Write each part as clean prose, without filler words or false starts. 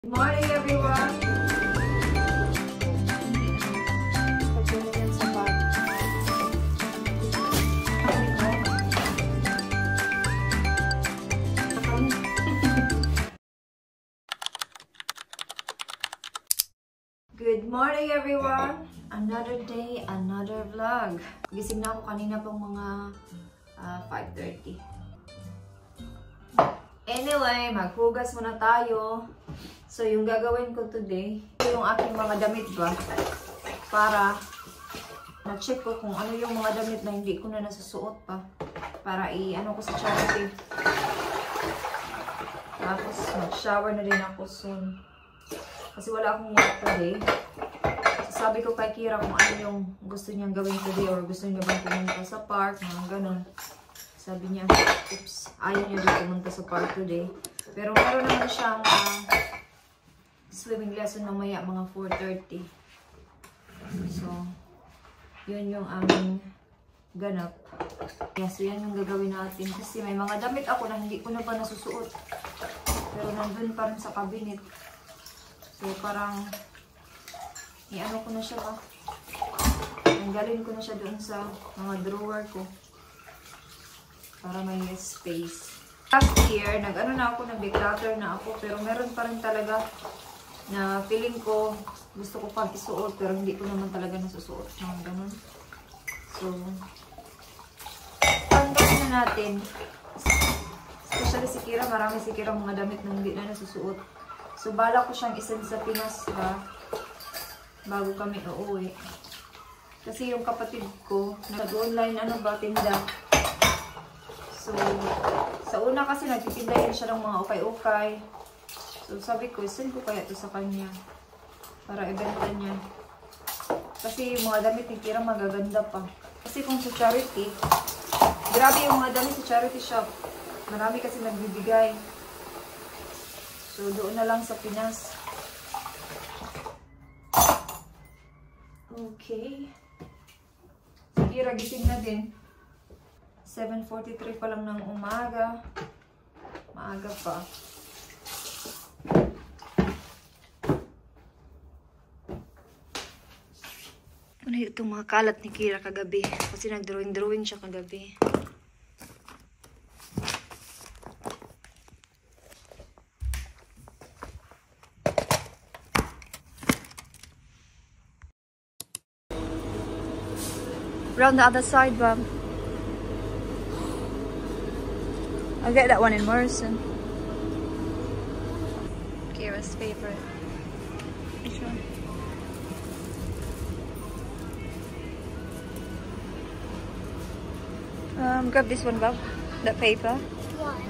Good morning, everyone! Good morning, everyone! Another day, another vlog. Gising na ako kanina pang mga 5:30. Anyway, maghugas muna tayo. So, yung gagawin ko today, yung aking mga damit ba, para na-check ko kung ano yung mga damit na hindi ko na nasusuot pa. Para i-ano ko sa charity. Tapos, mag-shower na din ako soon. Kasi wala akong work today. So, sabi ko kay Kira kung ano yung gusto niyang gawin today or gusto niya bang pumunta sa park, mga ganun. Sabi niya, oops, ayaw niya din pumunta sa park today. Pero meron naman siyang swimming lesson mamaya mga 4:30. So, yun yung aming ganap. Yeah, so yan yung gagawin natin. Kasi may mga damit ako na hindi ko na pa nasusuot. Pero nandun pa rin sa cabinet. So, parang i-ano ko na siya ba? Tanggalin ko na siya doon sa mga drawer ko. Para may space. Last year, nag-ano na ako, nag-declutter na ako. Pero meron pa rin talaga na feeling ko, gusto ko pang isuot. Pero hindi ko naman talaga nasusuot. Mga ganun. So, tanggalin na natin. Especially si Kira, marami si Kira mga damit na hindi na nasusuot. So, bala ko siyang isend sa Pinas ba, bago kami uuwi. Kasi yung kapatid ko, nag-online tinda. So, sa una kasi nagtitindahin siya ng mga ukay-ukay. So, sabi ko, send ko kaya ito sa kanya. Para ibenta niya. Kasi yung mga damit ni Kira magaganda pa. Kasi kung sa charity, grabe yung mga damit sa charity shop. Marami kasi nagbibigay. So, doon na lang sa Pinas. Okay. Si Kira gising na din. 7:43 pa lang ng umaga. Maaga pa. Ano itong mga kalat ni Kira kagabi? Kasi nag-drawing siya kagabi. Around the other side, Bob. I'll get that one in Morrison. Kira's favorite. Which one? Grab this one, Bob. That paper. Why?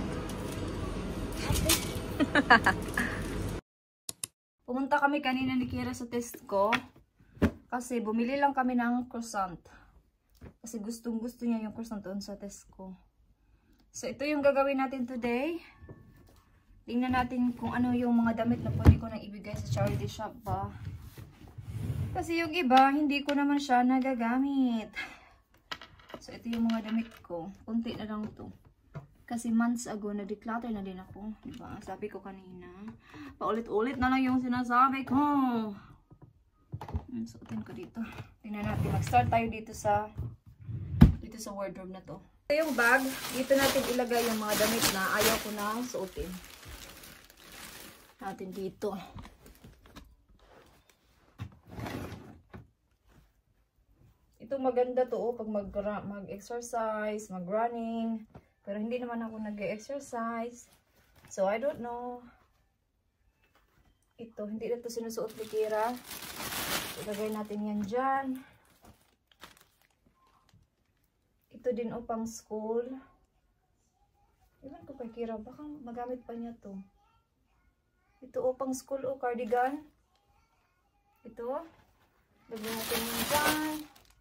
Pumunta kami kanina ni Kira sa Tesco. Kasi bumili lang kami ng croissant. Kasi gustong-gusto niya yung croissant doon sa Tesco. So, ito yung gagawin natin today. Tingnan natin kung ano yung mga damit na pwede ko nang ibigay sa charity shop ba. Kasi yung iba, hindi ko naman siya nagagamit. So, ito yung mga damit ko. Kunti na lang to. Kasi months ago, nag-declutter na din ako. Diba? Sabi ko kanina. Paulit-ulit na lang yung sinasabi ko. Suotin ko dito. Tingnan natin. Mag-start tayo dito sa wardrobe na to. Ito yung bag. Dito natin ilagay yung mga damit na ayaw ko na suotin. Natin dito. Ito maganda to pag mag-exercise, mag-running. Pero hindi naman ako nag-exercise. So, I don't know. Ito, hindi na ito sinusuot ni Kira. Ilagay natin yan dyan. Ito din pang school. Iwan ko kay Kira. Baka magamit pa niya to. Ito pang school cardigan. Ito. Lagyan natin yan dyan.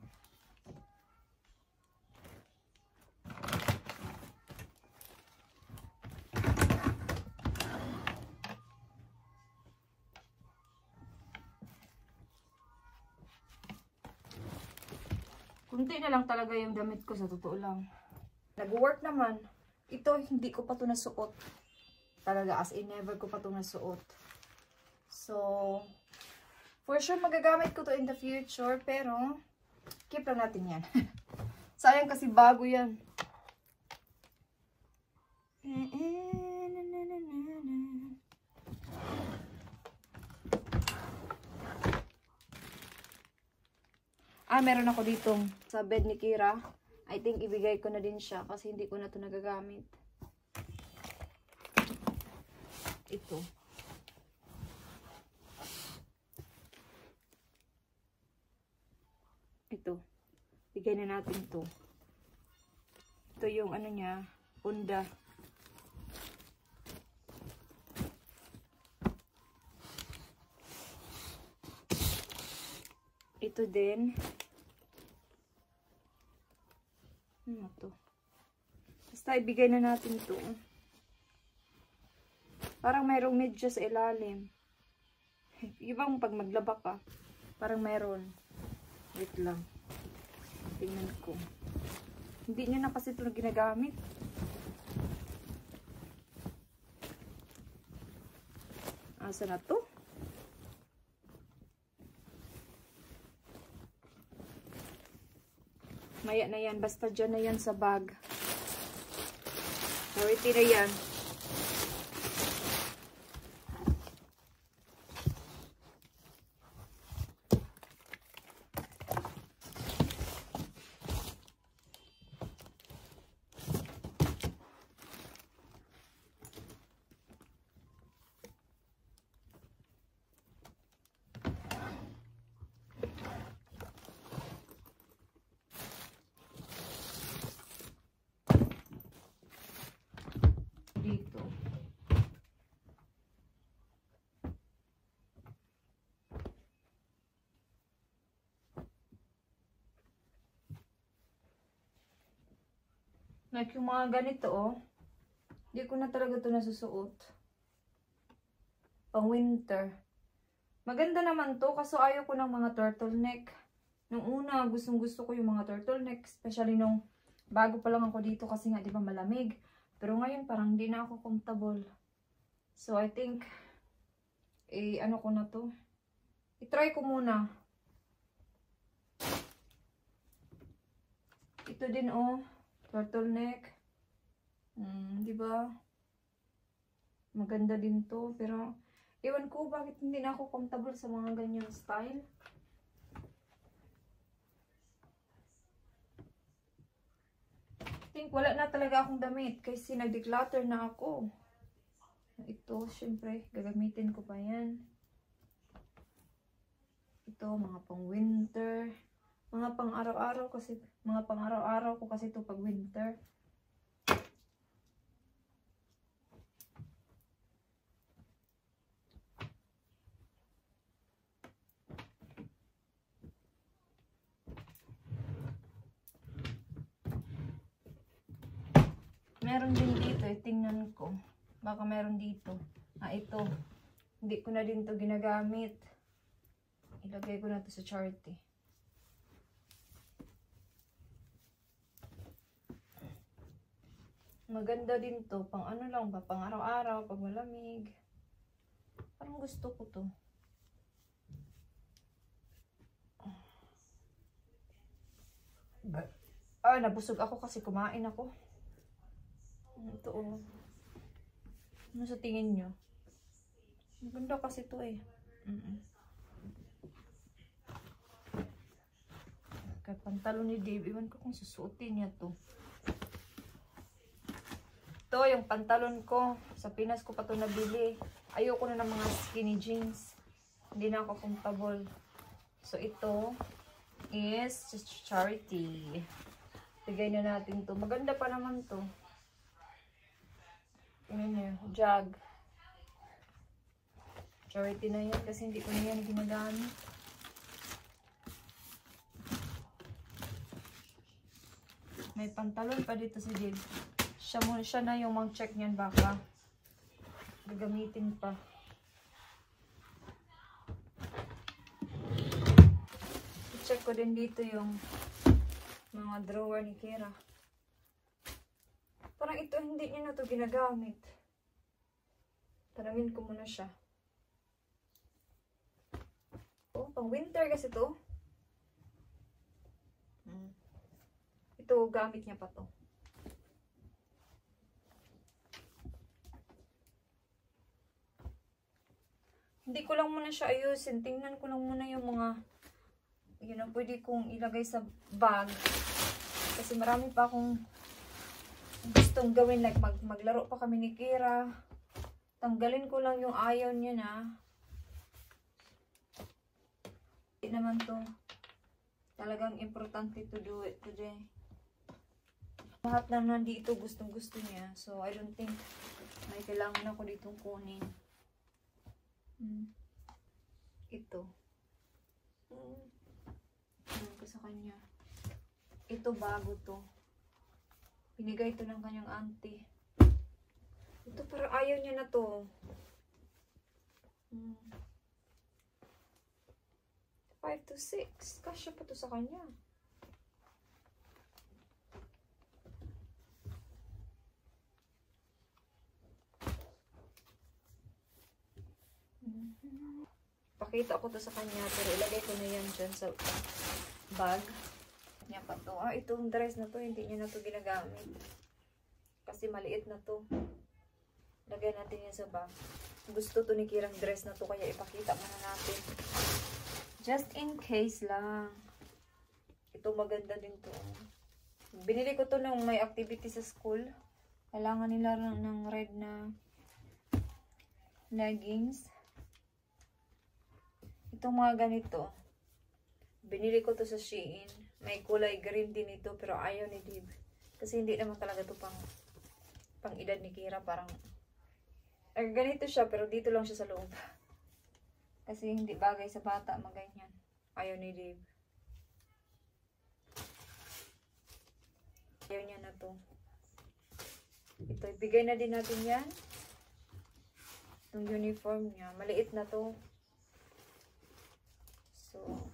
Kunti na lang talaga yung damit ko, sa totoo lang. Nag-work naman. Ito, hindi ko pa ito nasuot. Talaga, as in, never ko pa ito nasuot. So, for sure magagamit ko to in the future, pero keep lang natin yan. Sayang kasi bago yan. Meron ako ditong sa bed ni Kira. I think ibigay ko na din siya kasi hindi ko na to nagagamit. Ito. Ito. Bigay na natin to. Ito yung ano niya, Honda. Ito din. Ano to? Basta ibigay na natin to. Parang mayroong medyas sa ilalim. Ibang pag maglaba ka, parang mayroon. Wait lang. Tingnan ko. Hindi niya na kasi ito ginagamit. Asa na to? Maya na yan. Basta dyan na yan sa bag. Priority na yan. Dito. Like yung mga ganito, oh. Hindi ko na talaga ito nasusuot. Pang winter. Maganda naman to, kaso ayaw ko ng mga turtleneck. Nung una, gustong gusto ko yung mga turtleneck. Especially nung bago pa lang ako dito kasi nga, di ba, malamig. Pero ngayon, parang hindi na ako comfortable. So, I think, ano ko na to. I-try ko muna. Ito din, oh. Turtleneck. Di ba? Maganda din to. Pero, ewan ko bakit hindi na ako comfortable sa mga ganyan style. Think wala na talaga akong damit kasi nag-declutter na ako. Ito, syempre, gagamitin ko pa yan. Ito, mga pang winter. Mga pang araw-araw kasi, mga pang araw-araw ko kasi ito pag winter. Meron din dito, tingnan ko. Baka meron dito. Ito. Hindi ko na din to ginagamit. Ilagay ko na to sa chart, eh. Maganda din to. Pang ano lang ba? Pang araw-araw, pag malamig. Parang gusto ko to. Nabusog ako kasi kumain ako. Ito, oh. Ano sa tingin nyo? Maganda kasi ito, eh. Kaya pantalon ni Dave. Iwan ko kung susuotin niya to. Ito, yung pantalon ko. Sa Pinas ko pa ito nabili. Ayoko na ng mga skinny jeans. Hindi na ako comfortable. So, ito is charity. Bigay na natin to. Maganda pa naman to. Tingnan nyo, jag. Charity na yan kasi hindi ko na yan ginagamit. May pantalon pa dito si Dave. Siya na yung mag-check niyan baka. Gagamitin pa. I-check ko din dito yung mga drawer ni Kira. Parang ito, hindi niya na ito ginagamit. Tanawin ko muna siya. Pang winter kasi to. Ito, gamit niya pa to. Hindi ko lang muna siya ayusin. Tingnan ko lang muna yung mga pwede kong ilagay sa bag. Kasi marami pa akong gustong gawin. Like maglaro pa kami ni Kira. Tanggalin ko lang yung ayaw niya na. Hindi naman to. Talagang importante to do it today. Lahat na nandito gustong gusto niya. So I don't think may kailangan ako ditong kunin. Ito. Ano ko sa kanya. Ito bago to. Pinigay ito ng kanyang auntie. Ito parang ayaw niya na to. 5 to 6. Kasya pa to sa kanya. Pakita ko to sa kanya, pero ilagay ko na yan dyan sa bag niya pa to. Itong dress na to, hindi niya na to ginagamit. Kasi maliit na to. Lagay natin yan sa bag. Gusto to ni Kirang dress na to, kaya ipakita muna natin. Just in case lang. Ito maganda din to. Binili ko to nung may activity sa school. Kailangan nila ng red na leggings. Itong mga ganito, binili ko to sa Shein. May kulay green din ito, pero ayaw ni Dib. Kasi hindi naman talaga to pang edad ni Kira. Parang, ganito siya, pero dito lang siya sa loob. Kasi hindi bagay sa bata, maganyan. Ayaw ni Dib. Ayaw niya na to. Ito, ibigay na din natin yan. Itong uniform niya, maliit na to. So,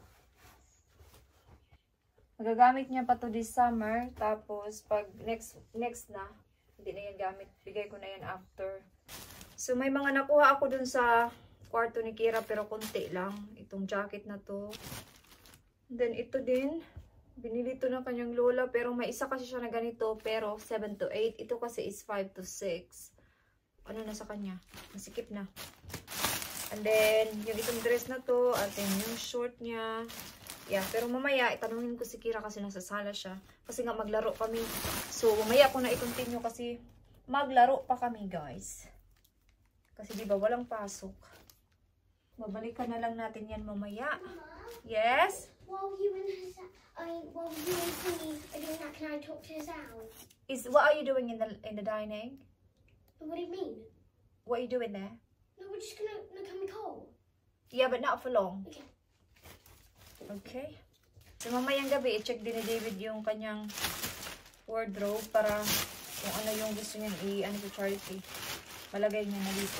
magagamit niya pa to this summer. Tapos, pag next na, hindi na yan gamit. Bigay ko na yan after. So, may mga nakuha ako dun sa kwarto ni Kira, pero konti lang. Itong jacket na to. Then, ito din. Binili to ng kanyang lola, pero may isa kasi siya na ganito, pero 7 to 8. Ito kasi is 5 to 6. Ano na sa kanya? Masikip na. And then, yung itong dress na to, at then yung short niya. Yeah, pero mamaya, itanungin ko si Kira kasi nasa sala siya. Kasi nga maglaro kami. So, mamaya ko na i-continue kasi maglaro pa kami, guys. Kasi diba, walang pasok. Babalikan na lang natin yan mamaya. Yes? While you and Timmy are doing that, can I talk to Zal? What are you doing in the dining? What do you mean? What are you doing there? No, we're just gonna look at my coal. Yeah, but not for long. Okay. Okay. So, mamayang gabi, i-check din ni David yung kanyang wardrobe para kung ano yung gusto niyang i-ano sa charity. Malagay niya na dito.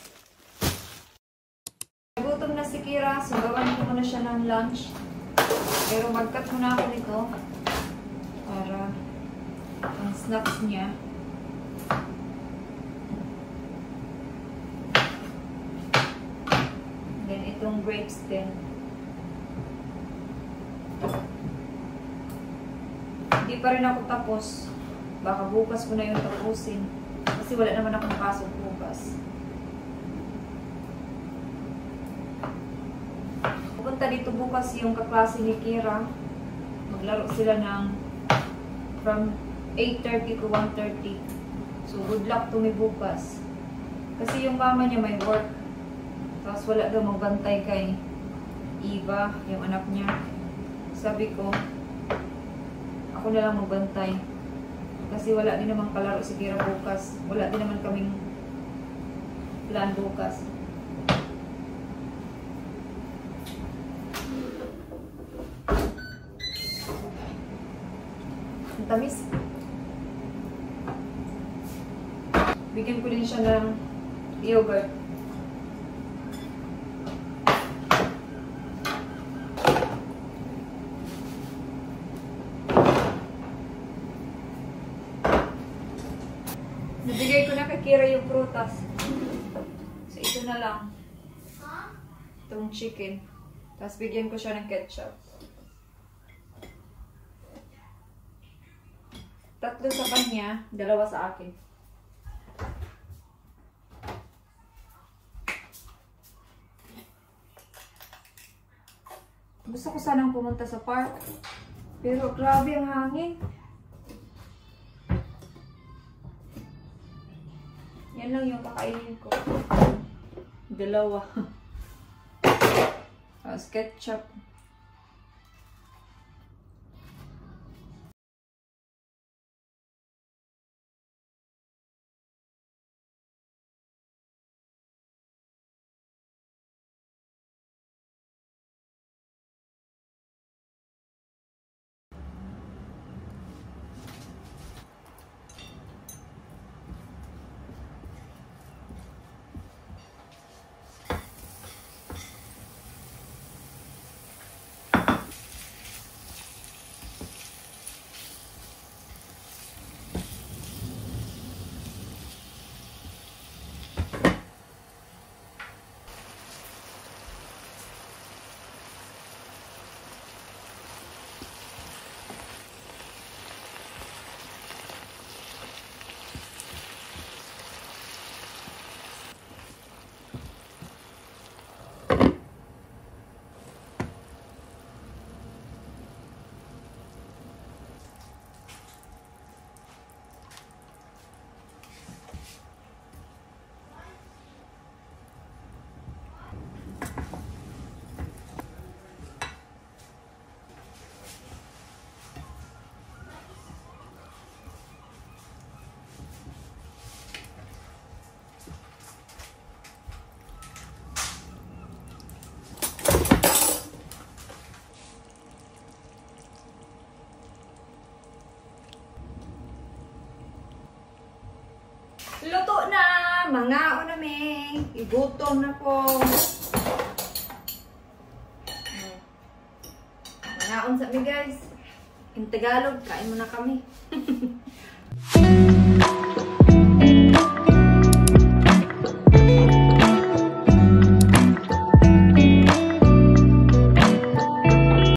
Gutom na si Kira, so gawan ko muna siya ng lunch. Pero mag-cut muna ako nito para ang snacks niya. Then itong grapes din. Hindi pa rin ako tapos. Baka bukas ko na yung tapusin. Kasi wala naman akong pasok bukas. Pupunta dito bukas yung kaklase ni Kira. Maglaro sila ng from 8:30 to 1:30. So good luck to me bukas. Kasi yung mama niya may work. Tapos wala daw magbantay kay Eva, yung anak niya. Sabi ko, ako na lang magbantay. Kasi wala din naman kalaro si Kira bukas. Wala din naman kaming plan bukas. Ang tamis. Bigyan ko din siya ng yogurt. Nabigay ko na kay Kira yung prutas. So, ito na lang. Itong chicken. Tapos bigyan ko siya ng ketchup. 3 sa kanya, 2 sa akin. Gusto ko sanang pumunta sa park. Pero grabe ang hangin. Yan lang yung kakainin ko. 2. Ketchup. Luto na! Mangao na may. Igutom na po. Mangaon sa mi guys. In Tagalog, kain mo na kami.